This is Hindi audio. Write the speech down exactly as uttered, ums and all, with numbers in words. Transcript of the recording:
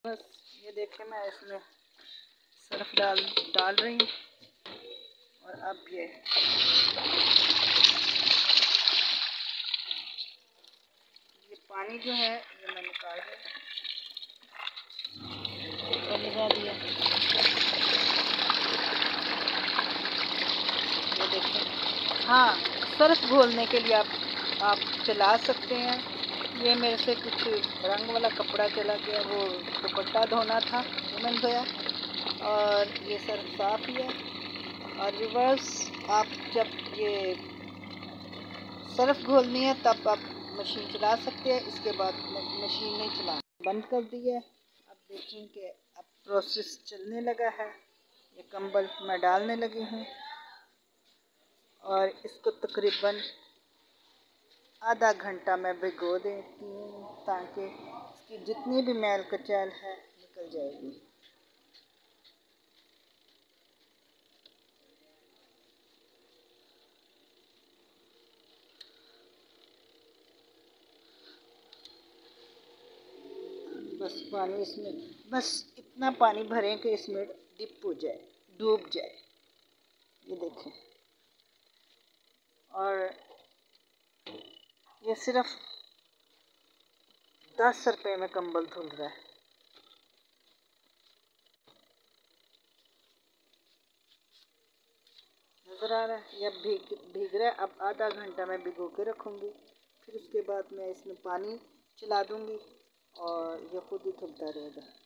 बस ये देखें, मैं इसमें सर्फ डाल डाल रही हूँ और अब ये ये पानी जो है ये मैं निकाल रही हूँ, लगा दिया। ये देखें, हाँ, सर्फ घोलने के लिए आप आप चला सकते हैं। ये मेरे से कुछ रंग वाला कपड़ा चला गया, वो दुपट्टा धोना था, वो मैंने धोया और ये सर्फ साफ ही है। और रिवर्स आप जब ये सर्फ घोलनी है तब आप मशीन चला सकते हैं, इसके बाद मशीन नहीं चला, बंद कर दी है। अब देखें कि अब प्रोसेस चलने लगा है। ये कंबल मैं डालने लगी हूँ और इसको तकरीबन आधा घंटा मैं भिगो देती हूँ ताकि इसकी जितनी भी मैल कचैल है निकल जाएगी। बस पानी इसमें, बस इतना पानी भरें कि इसमें डिप हो जाए, डूब जाए। ये देखें, और ये सिर्फ दस रुपए में कंबल धुल रहा है। नज़र आ रहा है? ये भीग भीग रहा है। अब आधा घंटा मैं भिगो के रखूँगी, फिर उसके बाद मैं इसमें पानी चला दूँगी और ये खुद ही धुलता रहेगा।